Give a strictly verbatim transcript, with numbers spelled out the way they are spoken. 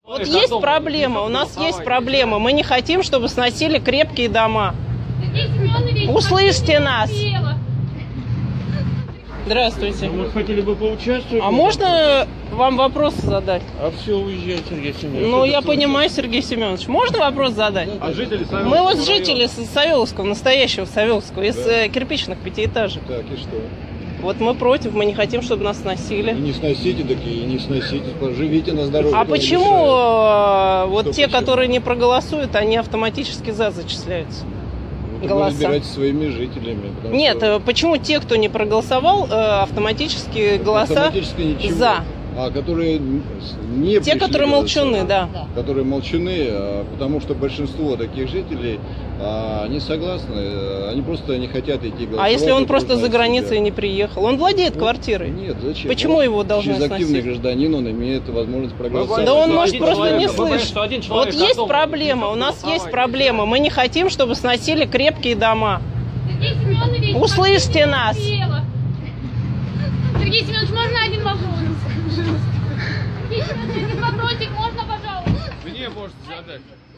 Вот есть проблема, у нас есть проблема. Мы не хотим, чтобы сносили крепкие дома. Услышьте нас. Здравствуйте. Мы хотели бы поучаствовать. А можно вам вопрос задать? А все, уезжай, Сергей Семенович. Ну, я понимаю, Сергей Семенович. Можно вопрос задать? А жители Савеловского Мы вот района? жители Савеловского, настоящего Савеловского, из Да. э, кирпичных пятиэтажек. Так, и что? Вот мы против, мы не хотим, чтобы нас И сносили. не сносите, так и не сносите. Поживите на здоровье. А кто не почему мешает. э, вот Что те, почему? которые не проголосуют, они автоматически за зачисляются? Вот голоса? Вы разбирайтесь своими жителями. потому Нет, что э, почему те, кто не проголосовал, э, автоматически голоса автоматически ничего. за? А которые не Те, пришли которые молчуны, голосовать. да. Которые молчуны, а, потому что большинство таких жителей а, не согласны, а, они просто не хотят идти голосовать. А если он это просто узнать за границей себя. не приехал? Он владеет Ну, квартирой. Нет, зачем? Почему Он его должны через активный сносить? гражданин, он имеет возможность проголосовать. Да он за может один просто человек. не Вы слышать. что один Вот человек есть дома проблема, у нас есть проблема. Мы не хотим, чтобы сносили крепкие дома. Сергей Семенович, Услышьте нас. Сергей Семенович, можно один вопрос? Сергей Семенович, один вопросик, можно, пожалуйста? Мне можете задать.